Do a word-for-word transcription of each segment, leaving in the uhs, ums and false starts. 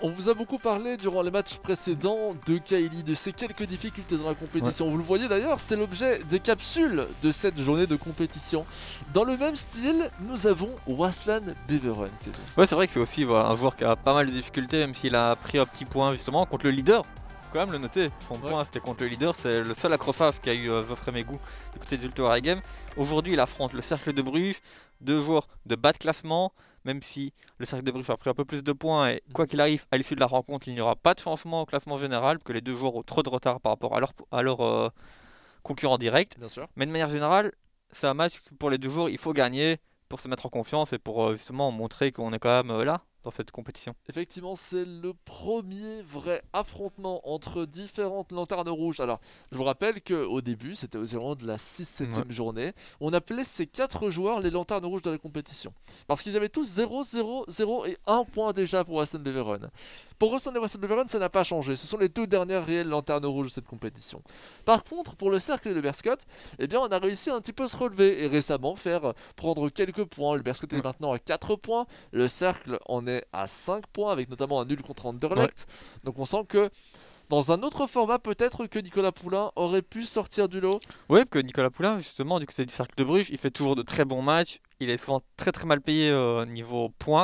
On vous a beaucoup parlé durant les matchs précédents de Kaili, de ses quelques difficultés dans la compétition. Ouais. Vous le voyez d'ailleurs, c'est l'objet des capsules de cette journée de compétition. Dans le même style, nous avons Waslan Beveren. Ouais, c'est vrai que c'est aussi voilà, un joueur qui a pas mal de difficultés, même s'il a pris un petit point justement contre le leader. Quand même le noter, son ouais. point c'était contre le leader, c'est le seul accrochage qu'a eu euh, Vofre Mégou du côté d'Ultra Game. Aujourd'hui il affronte le Cercle de Bruges, deux joueurs de bas de classement, même si le Cercle de Bruges a pris un peu plus de points et quoi qu'il arrive à l'issue de la rencontre il n'y aura pas de changement au classement général, que les deux joueurs ont trop de retard par rapport à leur, à leur euh, concurrent direct. Bien sûr. Mais de manière générale, c'est un match que pour les deux joueurs il faut gagner pour se mettre en confiance et pour euh, justement montrer qu'on est quand même euh, là. Dans cette compétition. Effectivement, c'est le premier vrai affrontement entre différentes lanternes rouges. Alors, je vous rappelle qu'au début, c'était aux environs de la six septième ouais. journée, on appelait ces quatre joueurs les lanternes rouges de la compétition. Parce qu'ils avaient tous zéro, zéro, zéro et un point déjà pour Waslan Beveren. Pour Waslan et Waslan Beveren, ça n'a pas changé. Ce sont les deux dernières réelles lanternes rouges de cette compétition. Par contre, pour le Cercle et le Berscott, eh bien, on a réussi un petit peu à se relever et récemment faire prendre quelques points. Le Berscott ouais. est maintenant à quatre points, le Cercle en est à cinq points avec notamment un nul contre Anderlecht. Ouais. Donc on sent que dans un autre format peut-être que Nicolas Poulain aurait pu sortir du lot. Oui, que Nicolas Poulain justement du côté du Cercle de Bruges, il fait toujours de très bons matchs. Il est souvent très très mal payé au euh, niveau points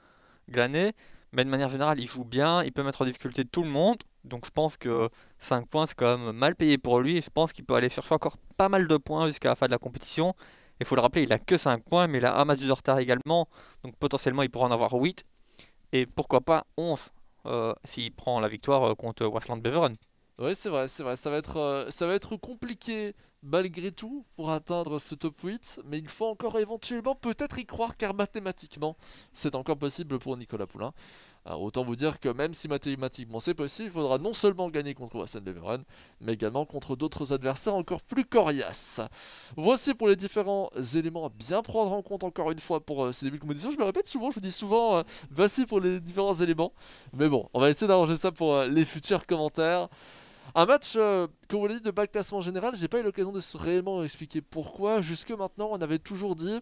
glané, mais de manière générale il joue bien, il peut mettre en difficulté tout le monde. Donc je pense que cinq points c'est quand même mal payé pour lui et je pense qu'il peut aller chercher encore pas mal de points jusqu'à la fin de la compétition. Il faut le rappeler, il a que cinq points mais il a un match de retard également, donc potentiellement il pourra en avoir huit. Et pourquoi pas onze euh, s'il prend la victoire euh, contre Waslan Beveren. Oui, c'est vrai, c'est vrai. Ça va être, euh, ça va être compliqué malgré tout pour atteindre ce top huit. Mais il faut encore éventuellement peut-être y croire car mathématiquement, c'est encore possible pour Nicolas Poulain. Alors, autant vous dire que même si mathématiquement c'est possible, il faudra non seulement gagner contre Waslan Beveren, mais également contre d'autres adversaires encore plus coriaces. Voici pour les différents éléments à bien prendre en compte encore une fois pour euh, ces débuts de compétition. Je me répète souvent, je vous dis souvent, euh, voici pour les différents éléments. Mais bon, on va essayer d'arranger ça pour euh, les futurs commentaires. Un match, euh, comme vous l'avez dit, de bas classement général, j'ai pas eu l'occasion de réellement expliquer pourquoi. Jusque maintenant, on avait toujours dit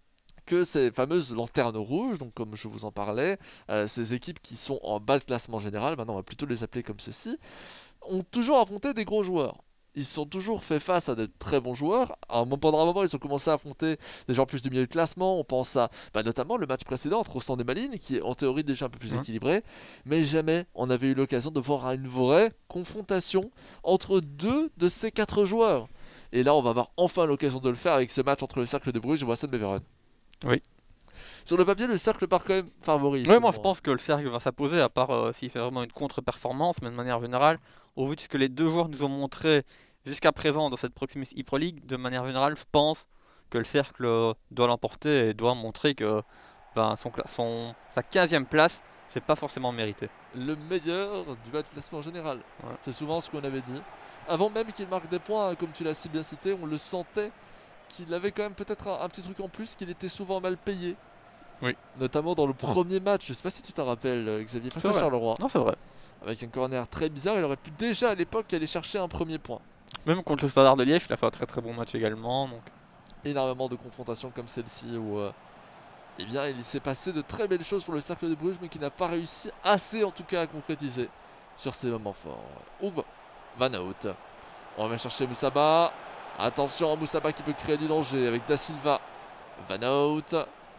que ces fameuses lanternes rouges, donc comme je vous en parlais, euh, ces équipes qui sont en bas de classement général, maintenant on va plutôt les appeler comme ceci, ont toujours affronté des gros joueurs. Ils se sont toujours fait face à de très bons joueurs. À un moment, pendant un moment, ils ont commencé à affronter des gens plus du milieu de classement. On pense à bah, notamment le match précédent entre Ostende et Malines, qui est en théorie déjà un peu plus mmh. équilibré. Mais jamais on avait eu l'occasion de voir une vraie confrontation entre deux de ces quatre joueurs. Et là, on va avoir enfin l'occasion de le faire avec ce match entre le Cercle de Bruges et Waslan Beveren. Oui. Sur le papier, le Cercle part quand même favori. Oui, moi je pense que le Cercle va s'imposer, à part euh, s'il fait vraiment une contre-performance, mais de manière générale, au vu de ce que les deux joueurs nous ont montré jusqu'à présent dans cette Proximus ePro League, de manière générale, je pense que le Cercle euh, doit l'emporter et doit montrer que ben, son, son, sa quinzième place, c'est pas forcément mérité. Le meilleur du bas de classement général. Ouais. C'est souvent ce qu'on avait dit. Avant même qu'il marque des points, comme tu l'as si bien cité, on le sentait qu'il avait quand même peut-être un, un petit truc en plus, qu'il était souvent mal payé. Oui. Notamment dans le premier match, je sais pas si tu t'en rappelles, Xavier, face à Charleroi. Non, c'est vrai. Avec un corner très bizarre, il aurait pu déjà à l'époque aller chercher un premier point. Même contre le Standard de Liège, il a fait un très très bon match également. Donc. Énormément de confrontations comme celle-ci où euh, eh bien, il s'est passé de très belles choses pour le Cercle de Bruges, mais qui n'a pas réussi assez en tout cas à concrétiser sur ces moments forts. Oub, Van Hout. On va chercher Moussaba. Attention à Moussaba qui peut créer du danger avec Da Silva. Van Hout.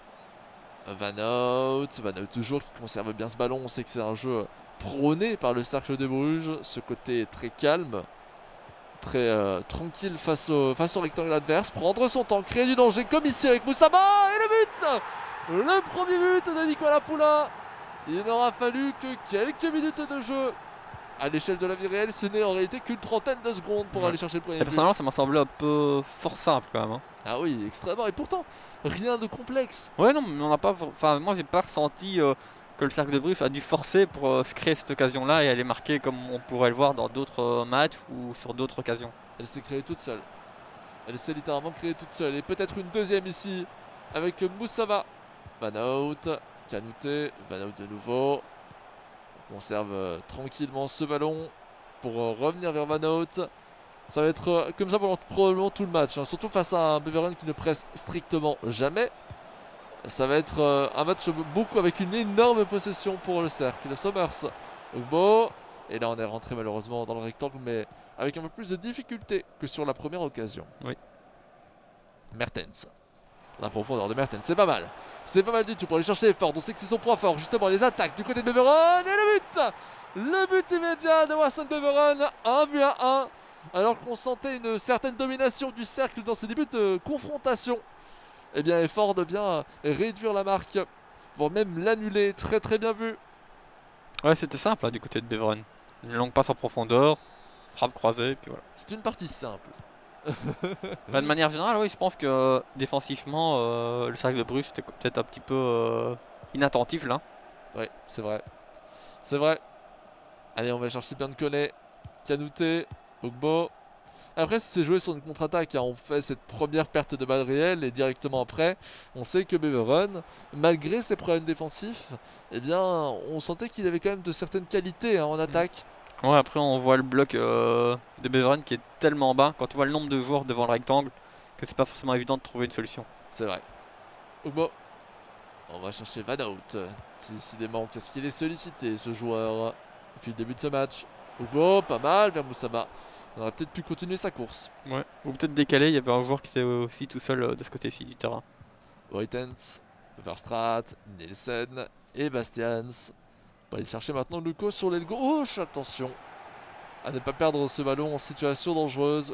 Van Hout. Van Hout toujours qui conserve bien ce ballon. On sait que c'est un jeu prôné par le Cercle de Bruges. Ce côté très calme, très euh, tranquille face au, face au rectangle adverse. Prendre son temps, créer du danger comme ici avec Moussaba. Et le but, le premier but de Nicolas Poulain. Il n'aura fallu que quelques minutes de jeu. À l'échelle de la vie réelle, ce n'est en réalité qu'une trentaine de secondes pour ouais. aller chercher le premier but. Personnellement, ça m'a semblé un peu fort simple quand même. Hein. Ah oui, extrêmement. Et pourtant, rien de complexe. Ouais, non, mais on n'a pas. Enfin, moi, j'ai pas ressenti euh, que le Cercle de Bruges a dû forcer pour euh, se créer cette occasion-là et aller marquer comme on pourrait le voir dans d'autres euh, matchs ou sur d'autres occasions. Elle s'est créée toute seule. Elle s'est littéralement créée toute seule. Et peut-être une deuxième ici avec Moussaba. Van Hout, Kanouté, Van Hout de nouveau. On conserve euh, tranquillement ce ballon pour euh, revenir vers Van Hout. Ça va être euh, comme ça pendant probablement tout le match. Hein. Surtout face à un Beveren qui ne presse strictement jamais. Ça va être euh, un match beaucoup avec une énorme possession pour le cercle. Somers, Ugbo. Et là on est rentré malheureusement dans le rectangle, mais avec un peu plus de difficulté que sur la première occasion. Oui. Mertens. La profondeur de Mertens, c'est pas mal. C'est pas mal du tout pour aller chercher Ford. On sait que c'est son point fort, justement les attaques du côté de Beveren. Et le but Le but immédiat de Wasson Beveren. un but à un. Alors qu'on sentait une certaine domination du cercle dans ses débuts de confrontation. Eh bien, Ford vient réduire la marque, voire même l'annuler. Très très bien vu. Ouais, c'était simple hein, du côté de Beveren. Une longue passe en profondeur, frappe croisée, puis voilà. C'est une partie simple. Bah, de manière générale, oui, je pense que euh, défensivement, euh, le cercle de Bruges était peut-être un petit peu euh, inattentif là. Oui, c'est vrai. C'est vrai. Allez, on va chercher Biancone, Kanouté, Ogbo. Après, si c'est joué sur une contre-attaque, hein, on fait cette première perte de balle réelle et directement après, on sait que Beveren, malgré ses problèmes défensifs, eh bien, on sentait qu'il avait quand même de certaines qualités hein, en attaque. Ouais, après on voit le bloc euh, de Beveren qui est tellement bas, quand on voit le nombre de joueurs devant le rectangle, que c'est pas forcément évident de trouver une solution. C'est vrai. Ogbo. On va chercher Van Hout. Décidément, qu'est-ce qu'il est sollicité ce joueur depuis le début de ce match. Ogbo, pas mal vers Moussaba. On aurait peut-être pu continuer sa course. Ouais. Ou peut-être décalé, il y avait un joueur qui était aussi tout seul euh, de ce côté-ci du terrain. Voitens, Verstraat, Nielsen et Bastians. On va aller chercher maintenant Luco sur l'aile gauche. Attention à ne pas perdre ce ballon en situation dangereuse.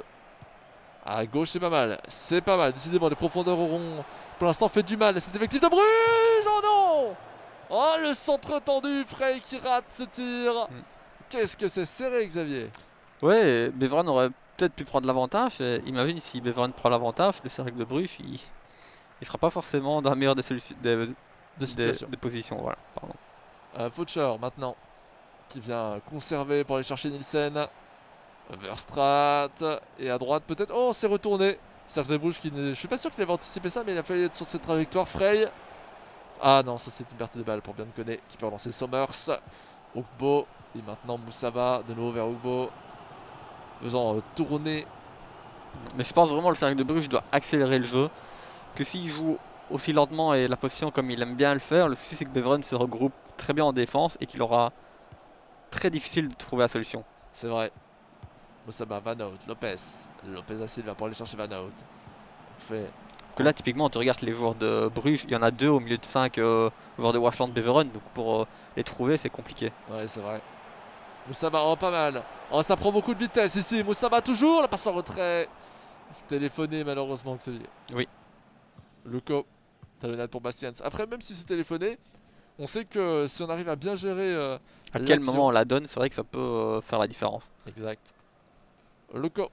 À gauche, c'est pas mal. C'est pas mal. Décidément, les profondeurs auront pour l'instant fait du mal. C'est effectif de Bruges. Oh non! Oh, le centre tendu. Frey qui rate ce tir. Mm. Qu'est-ce que c'est serré, Xavier. Ouais, Beveren aurait peut-être pu prendre l'avantage. Imagine si Beveren prend l'avantage, le cercle de Bruges, il ne sera pas forcément dans la meilleure des, des, de des, des positions. Voilà, pardon. Euh, Faucher maintenant, qui vient conserver pour aller chercher Nielsen. Verstraat, et à droite peut-être. Oh, c'est retourné. Cercle de Bruges qui ne. Je suis pas sûr qu'il avait anticipé ça, mais il a fallu être sur cette trajectoire. Frey. Ah non, ça c'est une perte de balle pour Biancone qui peut relancer Somers. Ogbo, et maintenant Moussaba, de nouveau vers Ogbo. Faisant euh, tourner. Mais je pense vraiment que le cercle de Bruges doit accélérer le jeu. Que s'il joue aussi lentement et la position comme il aime bien le faire, le souci c'est que Beveren se regroupe très bien en défense et qu'il aura très difficile de trouver la solution. C'est vrai. Moussaba, Van Hout, Lopez. Lopez à Silva pour aller chercher Van Hout. Fait... Que là, typiquement, tu regardes les joueurs de Bruges, il y en a deux au milieu de cinq euh, joueurs de Waasland Beveren. Donc pour euh, les trouver, c'est compliqué. Ouais, c'est vrai. Moussaba, oh, pas mal. Oh, ça prend beaucoup de vitesse ici. Moussaba, toujours. La passe en retrait. Téléphoné, malheureusement, Xavier. Oui. Luco. Talonnade pour Bastians. Après, même si c'est téléphoné, on sait que si on arrive à bien gérer. Euh, à quel moment on la donne, c'est vrai que ça peut euh, faire la différence. Exact. Luco.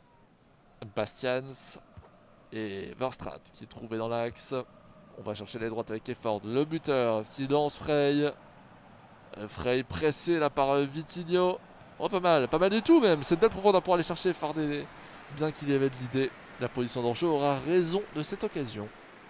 Bastians. Et Verstraat qui est trouvé dans l'axe. On va chercher les droites avec Efford. Le buteur qui lance Frey. Frey pressé là par Vitinho. Oh, pas mal, pas mal du tout même. C'est une belle profondeur pour aller chercher Efford. Bien qu'il y avait de l'idée, la position d'enjeu aura raison de cette occasion.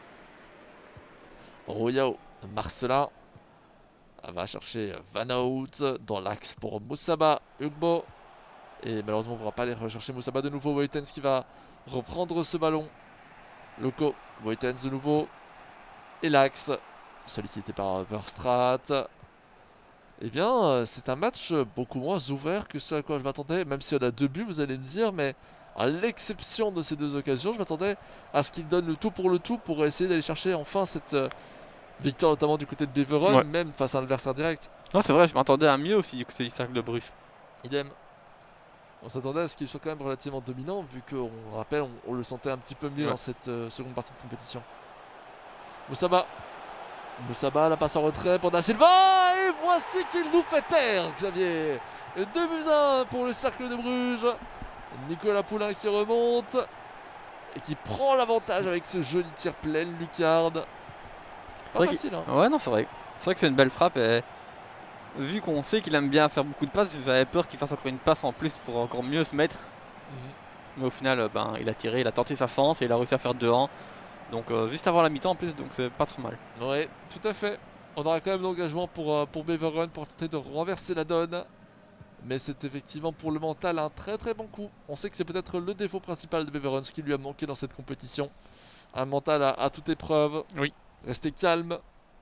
Royao, Marcelin va chercher Van Hout dans l'axe pour Moussaba, Ugbo. Et malheureusement, on ne pourra pas aller rechercher Moussaba de nouveau. Voitens qui va reprendre ce ballon. Loco, Voitens de nouveau. Et l'axe, sollicité par Verstraat. Eh bien, c'est un match beaucoup moins ouvert que ce à quoi je m'attendais. Même si on a deux buts, vous allez me dire, mais à l'exception de ces deux occasions, je m'attendais à ce qu'il donne le tout pour le tout pour essayer d'aller chercher enfin cette euh, victoire, notamment du côté de Beveren, ouais. Même face à un adversaire direct. Non, c'est vrai, je m'attendais à mieux aussi du côté du cercle de Bruges. Idem. On s'attendait à ce qu'il soit quand même relativement dominant, vu qu'on rappelle, on, on le sentait un petit peu mieux ouais. Dans cette euh, seconde partie de compétition. Moussaba. Moussaba, la passe en retrait pour Da Silva. Et voici qu'il nous fait taire, Xavier. deux buts à un pour le cercle de Bruges. Nicolas Poulain qui remonte. Et qui prend l'avantage avec ce joli tir plein lucarne. Pas facile, hein. Ouais, non, c'est vrai. C'est vrai que c'est une belle frappe. Et vu qu'on sait qu'il aime bien faire beaucoup de passes, j'avais peur qu'il fasse encore une passe en plus pour encore mieux se mettre. Mm-hmm. Mais au final, ben, il a tiré, il a tenté sa chance et il a réussi à faire deux un. Donc euh, juste avant la mi-temps en plus, donc c'est pas trop mal. Ouais, tout à fait. On aura quand même l'engagement pour, euh, pour Beveren pour tenter de renverser la donne. Mais c'est effectivement pour le mental un très très bon coup. On sait que c'est peut-être le défaut principal de Beveren, ce qui lui a manqué dans cette compétition. Un mental à, à toute épreuve. Oui. Restez calme.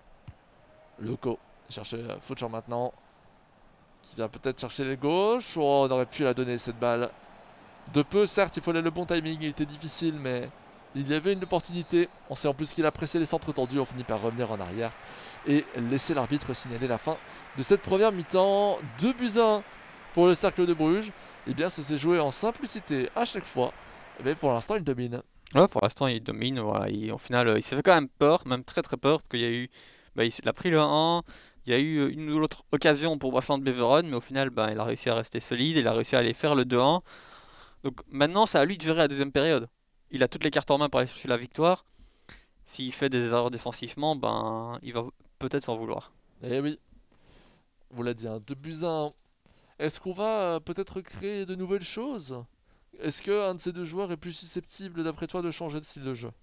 Loco. Chercher Foucher maintenant. Qui vient peut-être chercher les gauches. Oh, on aurait pu la donner cette balle. De peu, certes, il fallait le bon timing. Il était difficile, mais il y avait une opportunité. On sait en plus qu'il a pressé les centres tendus. On finit par revenir en arrière et laisser l'arbitre signaler la fin de cette première mi-temps. deux buts à un pour le Cercle de Bruges. Eh bien, ça s'est joué en simplicité à chaque fois. Mais pour l'instant, il domine. Ouais, pour l'instant, il domine. Voilà. Il- au final, euh, il s'est fait quand même peur, même très très peur, parce qu'il y a eu. Bah, il, s- il a pris le un. Il y a eu une ou l'autre occasion pour Waasland Beveren, mais au final, bah, il a réussi à rester solide. Il a réussi à aller faire le deux un. Donc maintenant, c'est à lui de gérer la deuxième période. Il a toutes les cartes en main pour aller chercher la victoire. S'il fait des erreurs défensivement, ben, il va peut-être s'en vouloir. Eh oui, vous l'a dit, hein, deux buts à un. Est-ce qu'on va euh, peut-être créer de nouvelles choses? Est-ce qu'un de ces deux joueurs est plus susceptible, d'après toi, de changer de style de jeu?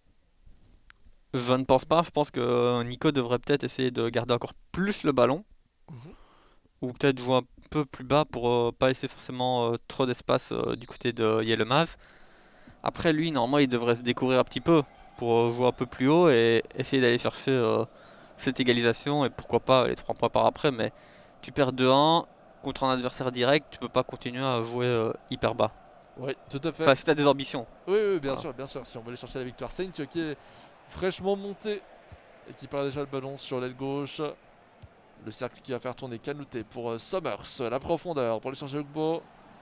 Je ne pense pas. Je pense que euh, Nico devrait peut-être essayer de garder encore plus le ballon. Mhm. Ou peut-être jouer un peu plus bas pour euh, pas laisser forcément euh, trop d'espace euh, du côté de Yilmaz. Après, lui, normalement, il devrait se découvrir un petit peu pour euh, jouer un peu plus haut et essayer d'aller chercher euh, cette égalisation et pourquoi pas les trois points par après. Mais tu perds deux un contre un adversaire direct, tu peux pas continuer à jouer euh, hyper bas. Oui, tout à fait. Enfin, si t'as des ambitions. Oui, oui, bien Voilà. sûr, bien sûr. Si on veut aller chercher la victoire, Saint qui est fraîchement monté et qui perd déjà le ballon sur l'aile gauche. Le cercle qui va faire tourner Kanouté pour euh, Summers. La profondeur pour aller chercher Ugbo.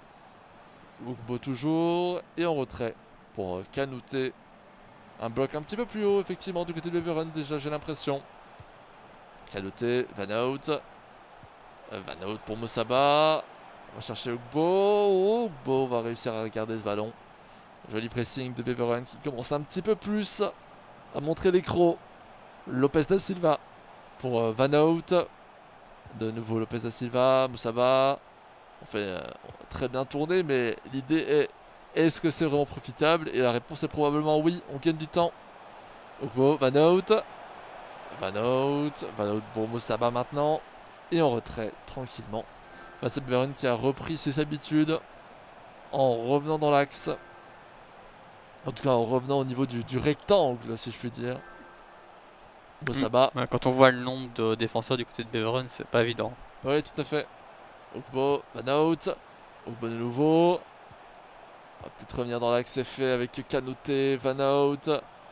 Ugbo toujours. Et en retrait pour euh, Kanouté. Un bloc un petit peu plus haut, effectivement, du côté de Beveren, déjà, j'ai l'impression. Kanouté, Van Out. Euh, Van Out pour Moussaba. On va chercher Ugbo. Oh, Ugbo va réussir à regarder ce ballon. Joli pressing de Beveren qui commence un petit peu plus à montrer les crocs. Lopez da Silva pour euh, Van Out. De nouveau Lopez da Silva, Moussaba. On fait euh, très bien tourner, mais l'idée est, est-ce que c'est vraiment profitable? Et la réponse est probablement oui, on gagne du temps. Ogbo, Van Out. Van Out, Van Out pour Moussaba maintenant. Et en retrait, tranquillement. Face à Beveren qui a repris ses habitudes en revenant dans l'axe. En tout cas, en revenant au niveau du, du rectangle, si je puis dire. Moussaba. Ouais, quand on voit le nombre de défenseurs du côté de Beveren, c'est pas évident. Oui, tout à fait. Ogbo, Van Out. Ogbo de nouveau. On va peut-être revenir dans l'axe, c'est fait avec Kanouté, Van Out.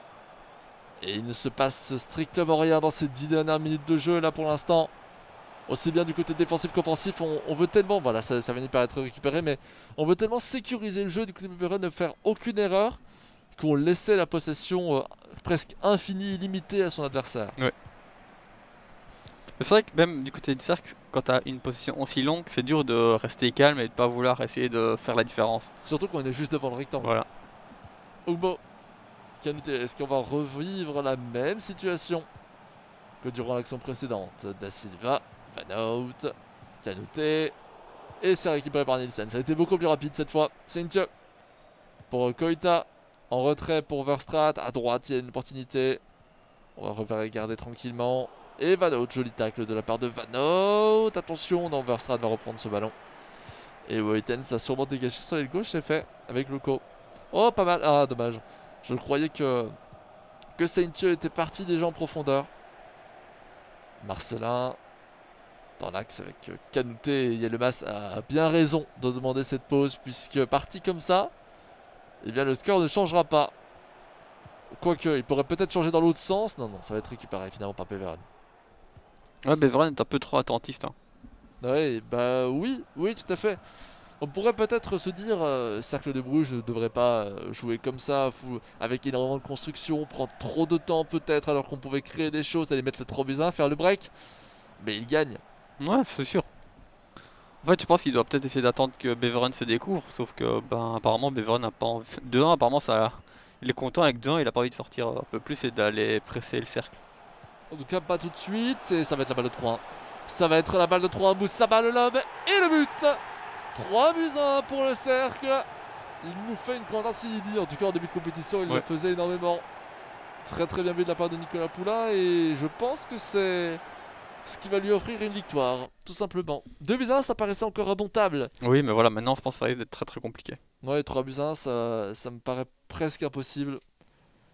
Et il ne se passe strictement rien dans ces dix dernières minutes de jeu là pour l'instant. Aussi bien du côté défensif qu'offensif, on, on veut tellement, voilà, ça, ça finit par être récupéré, mais on veut tellement sécuriser le jeu du côté de Beveren, ne faire aucune erreur, qu'on laissait la possession euh, presque infinie, illimitée à son adversaire. Ouais. C'est vrai que même du côté du cercle, quand tu as une position aussi longue, c'est dur de rester calme et de pas vouloir essayer de faire la différence. Surtout qu'on est juste devant le rectangle. Voilà. Ogbo, Kanouté, est-ce qu'on va revivre la même situation que durant l'action précédente? Da Silva, Van Out, Kanouté, et c'est récupéré par Nielsen. Ça a été beaucoup plus rapide cette fois. Saint-Dieu pour Koita, en retrait pour Verstraat, à droite il y a une opportunité. On va regarder tranquillement. Et Van Out, joli tacle de la part de Van Out. Attention, non, Verstraat va reprendre ce ballon. Et Woitens a sûrement dégagé sur l'aile gauche, c'est fait, avec Loco. Oh, pas mal. Ah, dommage. Je croyais que, que Saint-Dieu était parti déjà en profondeur. Marcelin, dans l'axe avec euh, Kanouté et Yilmaz a bien raison de demander cette pause, puisque parti comme ça, eh bien le score ne changera pas. Quoique, il pourrait peut-être changer dans l'autre sens. Non, non, ça va être récupéré finalement par Beveren. Ouais, Beveren est un peu trop attentiste. Hein. Ouais, bah oui, oui, tout à fait. On pourrait peut-être se dire, euh, Cercle de Bruges ne devrait pas euh, jouer comme ça, fou, avec énormément de construction, prendre trop de temps peut-être, alors qu'on pouvait créer des choses, aller mettre le trois buts à un, faire le break. Mais il gagne. Ouais, c'est sûr. En fait, je pense qu'il doit peut-être essayer d'attendre que Beveren se découvre, sauf que, ben, apparemment, Beveren n'a pas envie. deux un, apparemment, ça. Il est content avec deux un, il a pas envie de sortir un peu plus et d'aller presser le cercle. En tout cas, pas tout de suite, et ça va être la balle de trois un. Ça va être la balle de trois un, Moussaba le lob, et le but. trois buts à un pour le cercle. Il nous fait une grande incidie. En tout cas, en début de compétition, il Ouais. le faisait énormément. Très très bien vu de la part de Nicolas Poulain. Et je pense que c'est ce qui va lui offrir une victoire, tout simplement. deux buts à un, ça paraissait encore remontable. Oui, mais voilà, maintenant, je pense que ça risque d'être très très compliqué. Ouais, trois buts à un, ça, ça me paraît presque impossible.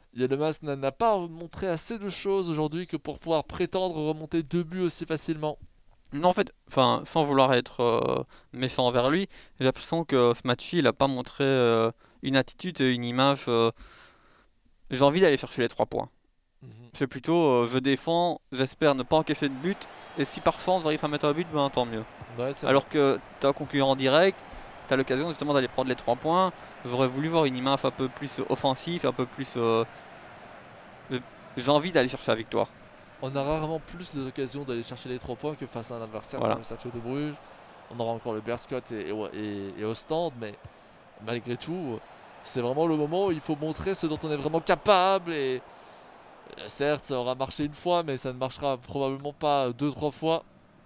Yilmaz n'a n'a pas montré assez de choses aujourd'hui que pour pouvoir prétendre remonter deux buts aussi facilement. Non, en fait, enfin, sans vouloir être euh, méchant envers lui, j'ai l'impression que ce match-ci, il a pas montré euh, une attitude et une image. euh, J'ai envie d'aller chercher les trois points. Mhm. C'est plutôt, euh, je défends, j'espère ne pas encaisser de but, et si par chance j'arrive à mettre un but, ben tant mieux. Ouais, c'est vrai. Alors que tu as un concurrent direct, tu as l'occasion justement d'aller prendre les trois points. J'aurais voulu voir une image un peu plus offensive, un peu plus. euh, euh, J'ai envie d'aller chercher la victoire. On a rarement plus l'occasion d'aller chercher les trois points que face à un adversaire comme Voilà. le Cercle de Bruges. On aura encore le Berscott et, et, et, et Ostende, mais malgré tout, c'est vraiment le moment où il faut montrer ce dont on est vraiment capable. Et euh, certes, ça aura marché une fois, mais ça ne marchera probablement pas deux, trois fois.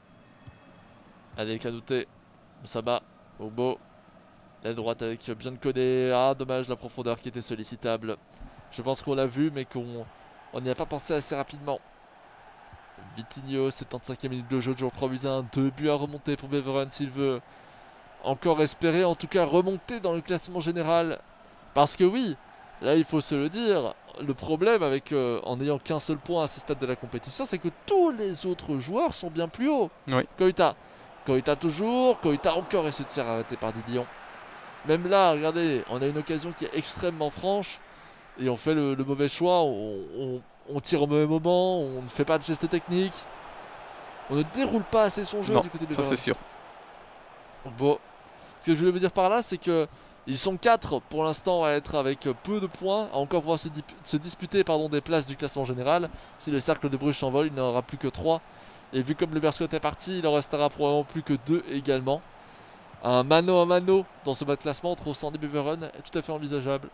Allez, Kanouté, Saba, Obo, la droite avec bien de Koné. Ah, dommage, la profondeur qui était sollicitable. Je pense qu'on l'a vu, mais qu'on on n'y a pas pensé assez rapidement. Vitinho, septante-cinquième minute de jeu, toujours trois buts à un, deux buts à remonter pour Beveren s'il veut encore espérer, en tout cas remonter dans le classement général. Parce que oui, là il faut se le dire, le problème avec euh, en n'ayant qu'un seul point à ce stade de la compétition, c'est que tous les autres joueurs sont bien plus hauts. Oui. Koita, Koita toujours, Koita encore et se tire arrêté par Didion. Même là, regardez, on a une occasion qui est extrêmement franche et on fait le, le mauvais choix, on, on, on tire au mauvais moment, on ne fait pas de gestes techniques, on ne déroule pas assez son jeu Non, du côté de ça c'est Beveren. sûr. Bon, ce que je voulais vous dire par là, c'est que ils sont quatre pour l'instant à être avec peu de points, à encore pouvoir se, dip- se disputer pardon, des places du classement général. Si le cercle de Bruges s'envole, il n'en aura plus que trois. Et vu comme le Berscott est parti, il en restera probablement plus que deux également. Un mano à mano dans ce bas de classement entre Ostende et Beveren est tout à fait envisageable.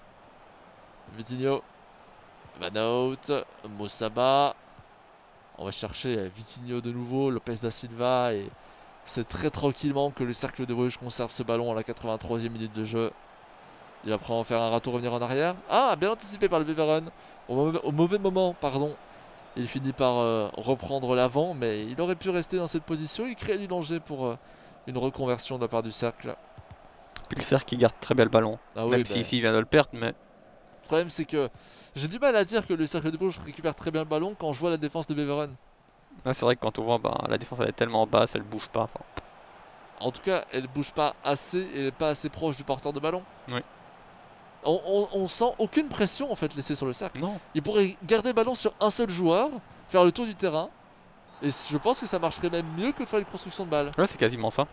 Vitinho, Vanout, Moussaba. On va chercher Vitinho de nouveau, Lopez da Silva et c'est très tranquillement que le cercle de Bruges conserve ce ballon à la quatre-vingt-troisième minute de jeu. Il va probablement faire un râteau revenir en arrière. Ah, bien anticipé par le Beveren. Au mauvais, au mauvais moment, pardon. Il finit par euh, reprendre l'avant, mais il aurait pu rester dans cette position. Il crée du danger pour euh, une reconversion de la part du cercle. Puis le cercle qui garde très bien le ballon. Ah oui, Même bah, si ici il vient de le perdre, mais le problème c'est que j'ai du mal à dire que le cercle de Bruges récupère très bien le ballon quand je vois la défense de Beveren. là, c'est vrai que quand on voit ben, la défense elle est tellement basse, elle bouge pas. Enfin, En tout cas, elle bouge pas assez et elle est pas assez proche du porteur de ballon. Oui. On, on, on sent aucune pression en fait laissée sur le cercle. non. Il pourrait garder le ballon sur un seul joueur, faire le tour du terrain. Et je pense que ça marcherait même mieux que de faire une construction de balle. Ouais, c'est quasiment ça.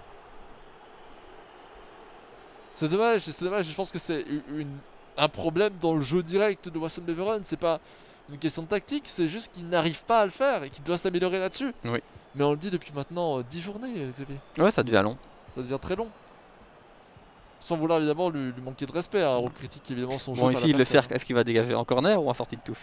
C'est dommage, c'est dommage. Je pense que c'est u- une- un problème dans le jeu direct de Wasson Beveren. C'est pas une question de tactique, c'est juste qu'il n'arrive pas à le faire et qu'il doit s'améliorer là-dessus. Oui. Mais on le dit depuis maintenant euh, dix journées, euh, Xavier. Ouais, ça devient long. Ça devient très long. Sans vouloir évidemment lui, lui manquer de respect. Hein. On critique évidemment son jeu. Bon, par ici la le personne, cercle, est-ce qu'il va dégager en corner ou en sortie de touche?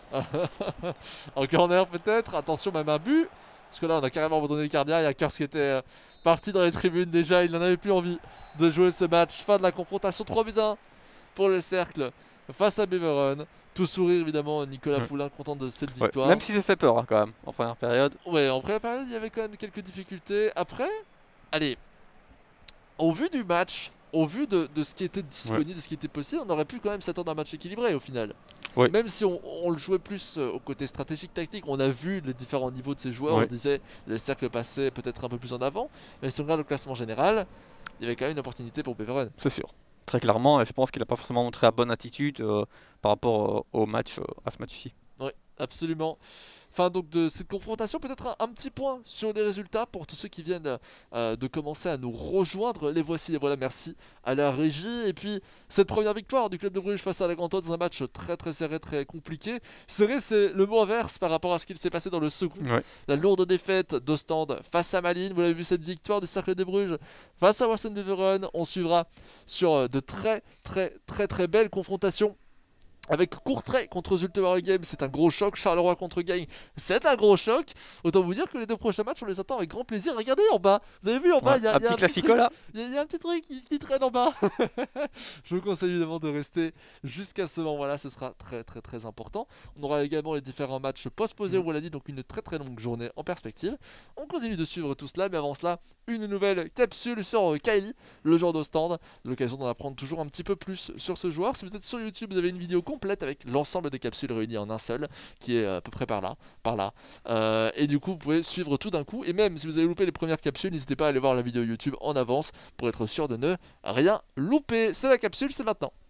En corner peut-être, attention même un but. Parce que là on a carrément abandonné le gardien, il y a Kers qui était euh, parti dans les tribunes déjà, il n'en avait plus envie de jouer ce match. Fin de la confrontation, trois buts à un pour le cercle face à Beveren. Tout sourire évidemment, Nicolas Ouais. Poulain content de cette Ouais, victoire. même si ça fait peur hein, quand même, en première période. Ouais, en première période il y avait quand même quelques difficultés. Après, allez, au vu du match, au vu de, de ce qui était disponible, de ce qui était possible, on aurait pu quand même s'attendre à un match équilibré au final. Ouais. Même si on, on le jouait plus euh, au côté stratégique, tactique, on a vu les différents niveaux de ces joueurs, on Ouais. se disait le cercle passait peut-être un peu plus en avant, mais si on regarde le classement général, il y avait quand même une opportunité pour Beveren. C'est sûr. Très clairement, et je pense qu'il n'a pas forcément montré la bonne attitude euh, par rapport euh, au match, euh, à ce match-ci. Oui, absolument. Fin donc de cette confrontation, peut-être un, un petit point sur les résultats pour tous ceux qui viennent euh, de commencer à nous rejoindre. Les voici, les voilà, merci à la régie. Et puis cette première victoire du club de Bruges face à la Grande dans un match très très serré, très compliqué. Serré, c'est le mot inverse par rapport à ce qu'il s'est passé dans le second. Ouais. La lourde défaite d'Ostende face à Malines. Vous l'avez vu, cette victoire du cercle des Bruges face à Wasson Beveren. On suivra sur euh, de très très très très belles confrontations. Avec Courtrai contre Zulte Waregem, c'est un gros choc. Charleroi contre Gagne, c'est un gros choc. Autant vous dire que les deux prochains matchs, on les attend avec grand plaisir. Regardez en bas, vous avez vu en bas, Ouais, il y a, un il y a petit classico truc- là. il y, a- il y a un petit truc qui, qui traîne en bas. Je vous conseille évidemment de rester jusqu'à ce moment-là, ce sera très très très important. On aura également les différents matchs post-posés, Mm. on l'a dit, donc une très très longue journée en perspective. On continue de suivre tout cela, mais avant cela, une nouvelle capsule sur euh, Kylie, le joueur d'Ostende. L'occasion d'en apprendre toujours un petit peu plus sur ce joueur. Si vous êtes sur YouTube, vous avez une vidéo complète avec l'ensemble des capsules réunies en un seul, qui est à peu près par là, par là. Euh, et du coup, vous pouvez suivre tout d'un coup. Et même si vous avez loupé les premières capsules, n'hésitez pas à aller voir la vidéo YouTube en avance pour être sûr de ne rien louper. C'est la capsule, c'est maintenant.